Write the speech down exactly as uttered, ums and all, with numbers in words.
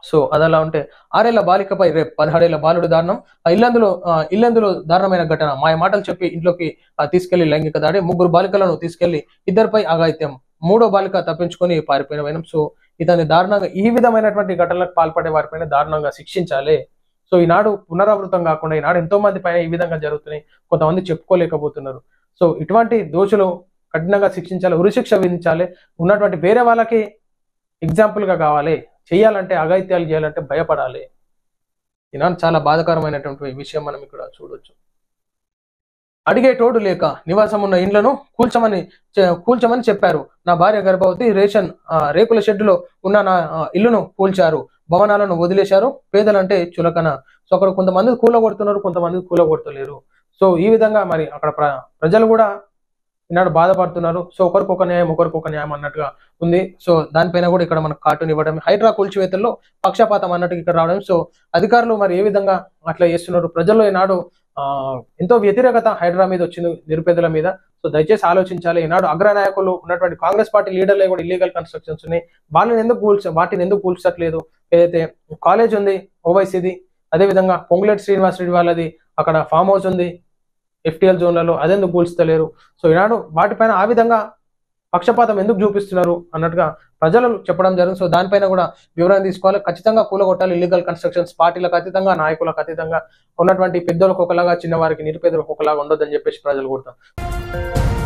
So అదలా ఉంటే ఆరేళ్ల బాలికపై రేపు పదహాడేళ్ల బాలుడు దారుణం. ఇల్లందులో ఇల్లందులో దారుణమైన ఘటన. మాయ మాటలు చెప్పి ఇంట్లోకి తీసుకెళ్లి లైంగిక దాడి. ముగ్గురు బాలికలను తీసుకెళ్లి ఇద్దరిపై అఘాయిత్యం. మూడో బాలిక తప్పించుకొని పారిపోయిన వైనం. సో ఇతని దారుణంగా ఈ విధమైనటువంటి ఘటనలకు పాల్పడే వారిపైన దారుణంగా శిక్షించాలి. సో ఈనాడు పునరావృతం కాకుండా ఈనాడు ఎంతో మంది పైన ఈ విధంగా జరుగుతున్నాయి, కొంతమంది చెప్పుకోలేకపోతున్నారు. సో ఇటువంటి దోషులు కఠినంగా శిక్షించాలి, ఉరిశిక్ష విధించాలి. ఉన్నటువంటి వేరే వాళ్ళకి ఎగ్జాంపుల్ గా కావాలి. చేయాలంటే అఘాయిత్యాలు చేయాలంటే భయపడాలి. ఈనాడు చాలా బాధాకరమైనటువంటి విషయం మనం ఇక్కడ చూడొచ్చు. అడిగే తోడు లేక నివాసం ఉన్న ఇండ్లను కూల్చమని కూల్చమని చెప్పారు. నా భార్య గర్భవతి, రేషన్ రేకుల షెడ్డులో ఉన్న నా ఇల్లును కూల్చారు, భవనాలను వదిలేశారు. పేదలంటే చులకన. సో అక్కడ కొంతమంది కూలగొడుతున్నారు, కొంతమంది కూలగొడతలేరు. సో ఈ విధంగా మరి అక్కడ ప్ర ప్రజలు కూడా ఈనాడు బాధపడుతున్నారు. సో ఒకరికొక న్యాయం ఒకరికొక న్యాయం అన్నట్టుగా ఉంది. సో దానిపైన కూడా ఇక్కడ మనకు కార్టూన్ ఇవ్వడం, హైడ్రా కూల్చివేతల్లో పక్షపాతం అన్నట్టుగా ఇక్కడ రావడం. సో అధికారులు మరి ఏ విధంగా అట్లా చేస్తున్నారు, ప్రజల్లో ఈనాడు ఆ ఎంతో వ్యతిరేకత హైడ్రా మీద వచ్చింది, నిరుపేదల మీద. సో దయచేసి ఆలోచించాలి. ఈనాడు అగ్రనాయకులు ఉన్నటువంటి కాంగ్రెస్ పార్టీ లీడర్లే కూడా ఇల్లీగల్ కన్స్ట్రక్షన్స్ ఉన్నాయి. వాళ్ళని ఎందుకు కూల్చ వాటిని ఎందుకు కూల్చట్లేదు? ఏదైతే కాలేజ్ ఉంది ఓవైసీది, అదేవిధంగా పొంగులేటి శ్రీనివాస్ రెడ్డి వాళ్ళది అక్కడ ఫామ్ హౌస్ ఉంది ఎఫ్టీఎల్ జోన్లలో, అదెందుకు కూల్చలేరు? సో ఈనాడు వాటిపైన ఆ విధంగా పక్షపాతం ఎందుకు చూపిస్తున్నారు అన్నట్టుగా ప్రజలు చెప్పడం జరిగింది. సో దానిపైన కూడా వివరణ తీసుకోవాలి. ఖచ్చితంగా కూలగొట్టాలి ఇల్లీగల్ కన్స్ట్రక్షన్స్. పార్టీలకు అతీతంగా, నాయకులకు అతీతంగా ఉన్నటువంటి పెద్దలకు ఒకలాగా, చిన్నవారికి నిరుపేదలకు ఒకలాగా ఉండొద్దని చెప్పేసి ప్రజలు కోరుతారు.